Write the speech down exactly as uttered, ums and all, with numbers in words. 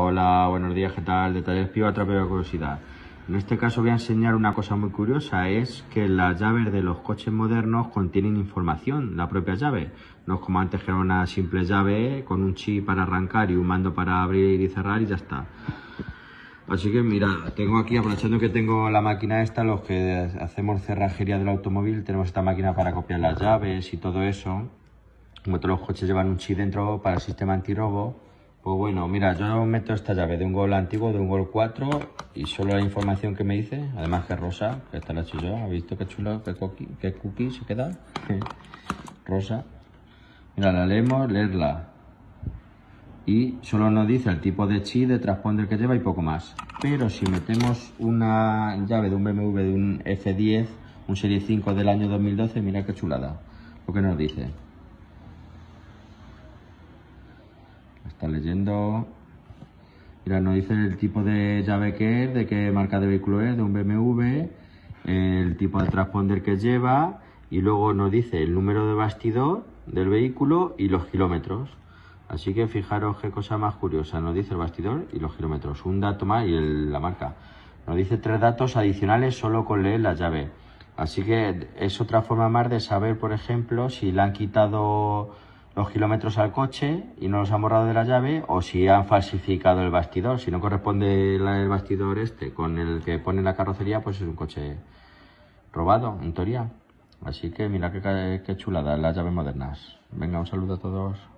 Hola, buenos días, ¿qué tal? De Talleres Piva, otra peor curiosidad. En este caso voy a enseñar una cosa muy curiosa, es que las llaves de los coches modernos contienen información, la propia llave. No es como antes que era una simple llave con un chip para arrancar y un mando para abrir y cerrar y ya está. Así que mira, tengo aquí, aprovechando que tengo la máquina esta, los que hacemos cerrajería del automóvil, tenemos esta máquina para copiar las llaves y todo eso. Como todos los coches llevan un chip dentro para el sistema antirrobo, pues bueno, mira, yo meto esta llave de un Gol antiguo, de un Gol cuatro, y solo la información que me dice, además que es rosa, que esta la he hecho yo, ¿has visto qué chulo, qué, cookie, qué cookie se queda? Rosa. Mira, la leemos, leerla. Y solo nos dice el tipo de chip, de transponder que lleva y poco más. Pero si metemos una llave de un B M W de un F diez, un Serie cinco del año dos mil doce, mira qué chulada lo que nos dice. Está leyendo. Mira, nos dice el tipo de llave que es, de qué marca de vehículo es, de un B M W, el tipo de transponder que lleva, y luego nos dice el número de bastidor del vehículo y los kilómetros. Así que fijaros qué cosa más curiosa, nos dice el bastidor y los kilómetros, un dato más y el, la marca. Nos dice tres datos adicionales solo con leer la llave. Así que es otra forma más de saber, por ejemplo, si le han quitado los kilómetros al coche y no los han borrado de la llave, o si han falsificado el bastidor. Si no corresponde el bastidor este con el que pone la carrocería, pues es un coche robado, en teoría. Así que mira qué, qué chulada las llaves modernas. Venga, un saludo a todos.